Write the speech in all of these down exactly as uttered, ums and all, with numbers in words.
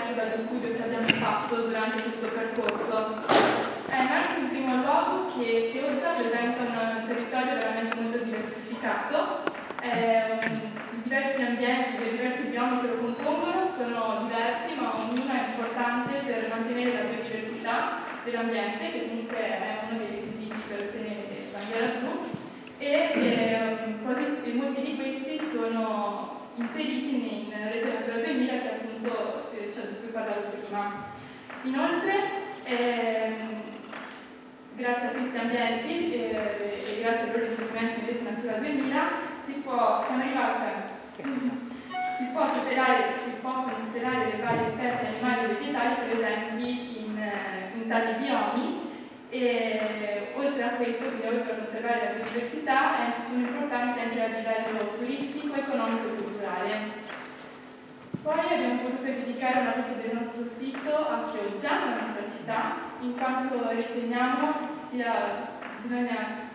emerso dallo studio che abbiamo fatto durante questo percorso? È emerso in primo luogo che Chioggia presenta un territorio veramente molto diversificato, eh, i diversi ambienti, i diversi biomi che lo compongono sono diversi, ma ognuno è importante per mantenere la biodiversità dell'ambiente, che comunque è uno dei requisiti per ottenere la bandiera blu, e eh, quasi e molti di questi sono inseriti in Rete Natura duemila, che appunto eh, cioè, di cui parlavo prima. Inoltre, ehm, grazie a questi ambienti eh, e grazie ai loro inserimenti in Rete Natura duemila si può, siamo arrivati a, si, può tutelare, si possono tutelare le varie specie animali e vegetali presenti in, in tali biomi. E oltre a questo, quindi oltre a conservare la biodiversità, eh, sono importanti anche a livello turistico, economico e culturale. Poi abbiamo voluto dedicare una voce del nostro sito a Chioggia, la nostra città, in quanto riteniamo che sia, bisogna,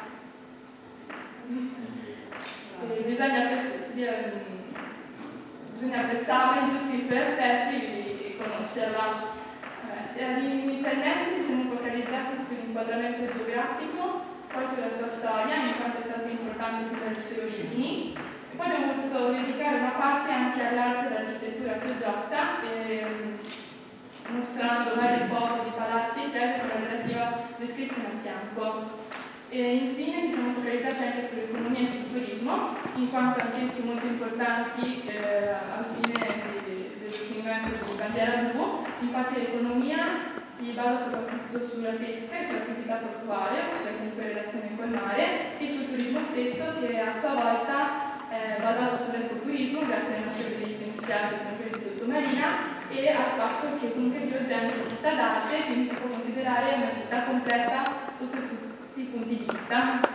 eh, bisogna, sia, bisogna apprezzarla in tutti i suoi aspetti e conoscerla. Inizialmente ci siamo focalizzati sull'inquadramento geografico, poi sulla sua storia, in quanto è stato importante fin dalle sue origini, e poi abbiamo voluto dedicare una parte anche all'arte e all'architettura chioggiata, ehm, mostrando varie foto di palazzi e chiese con la relativa descrizione a fianco. E infine ci siamo focalizzati anche sull'economia e sul turismo, in quanto anch'essi molto importanti eh, al fine dell'ottenimento di bandiera blu. Infatti l'economia si basa soprattutto sulla pesca e sull'attività portuale, cioè comunque in relazione col mare, e sul turismo stesso, che a sua volta è basato sull'ecoturismo grazie alle nostre bellissime spiagge come di sottomarina e al fatto che comunque Chioggia è una città d'arte, quindi si può considerare una città completa sotto tutti i punti di vista.